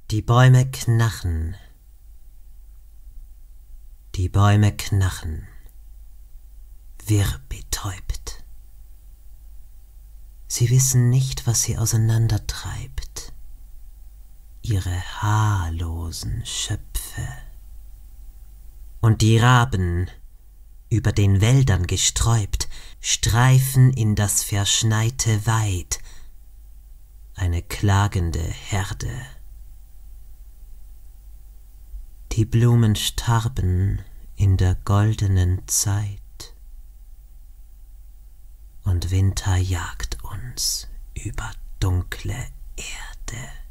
Die Bäume knachen, die Bäume knachen, wirr betäubt. Sie wissen nicht, was sie auseinandertreibt, ihre haarlosen Schöpfe. Und die Raben, über den Wäldern gesträubt, streifen in das verschneite Weid, eine klagende Herde. Die Blumen starben in der goldenen Zeit, und Winter jagt uns über dunkle Erde.